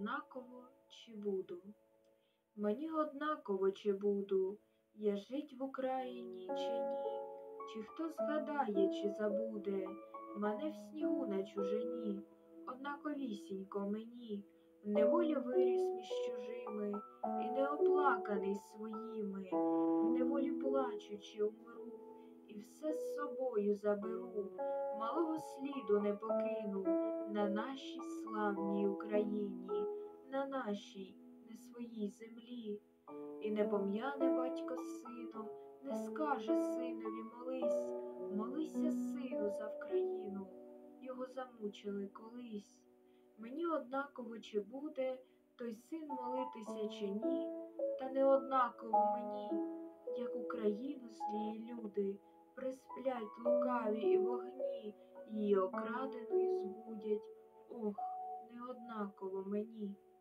однаково, чи буду. Мені однаково, чи буду я жить в Україні, чи ні, чи хто згадає, чи забуде мене в снігу на чужині. Однаковісінько мені, в неволі виріс між чужими, і неоплаканий своїми, в неволі плачучи умру, і все з собою заберу, малого сліду не покину на нашій славній Україні, на нашій не своїй землі. І не пом'яне батько з сином, не скаже синові молись, молися, сину, за Вкраїну, його замучили колись. Мені однаково, чи буде той син молитися, чи ні, та не однаково мені, як Україну злії люди присплять лукаві і вогні, її окраденою збудять. Ох, не однаково мені.